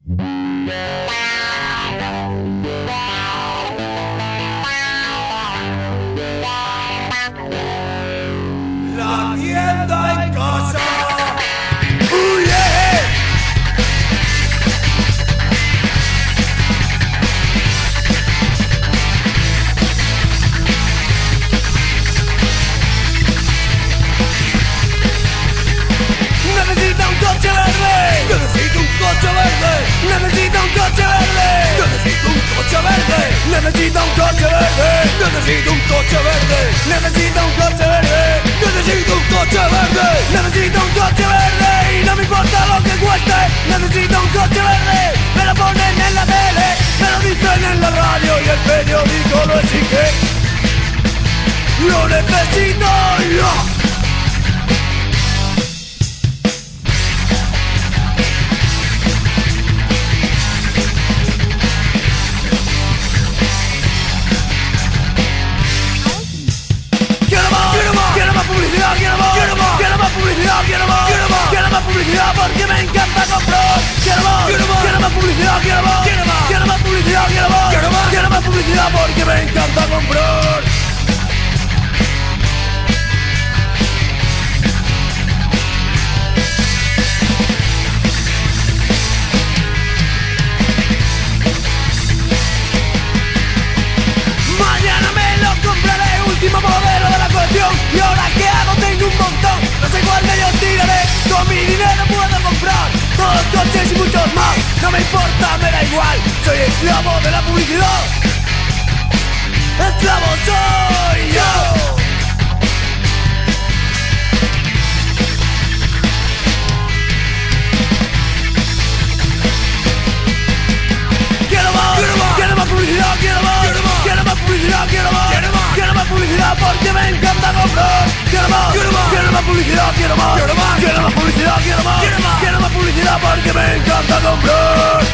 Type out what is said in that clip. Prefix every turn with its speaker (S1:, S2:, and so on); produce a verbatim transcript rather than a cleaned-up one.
S1: La tienda en casa. ¡Uh, yeah! Necesita un coche verde. Yo necesito un coche verde. Necesita un coche verde. Yo necesito un coche verde. Necesita un coche verde. Yo necesito un coche verde. Necesita un coche verde. Yo necesito un coche verde. Necesito un coche verde. Y no me importa lo que cueste. Necesito un coche verde. Me lo ponen en la tele. Me lo dicen en la radio. Y el periódico lo exige. Lo necesito yo. Publicidad, quiero más, quiero más, quiero más publicidad, quiero más, quiero más, quiero más publicidad porque me encanta comprar. Quiero más, quiero más, quiero más publicidad, quiero más, quiero más, quiero más publicidad, quiero más, quiero más, quiero más publicidad porque me encanta comprar. Mañana me lo compraré, último modelo de la colección. Y ahora que hago tengo un montón. No sé cuál de ellos tiraré. Con mi dinero puedo comprar todos los coches y muchos más. No me importa, me da igual. Soy esclavo de la publicidad. Esclavo soy yo. Quiero más, quiero más, quiero más publicidad, quiero más, quiero más, quiero más publicidad, quiero más, quiero más, quiero más publicidad porque me encanta comprar. Quiero más, quiero más, quiero más publicidad, quiero más, quiero más, quiero más publicidad, quiero más, quiero más, quiero más publicidad porque me encanta comprar.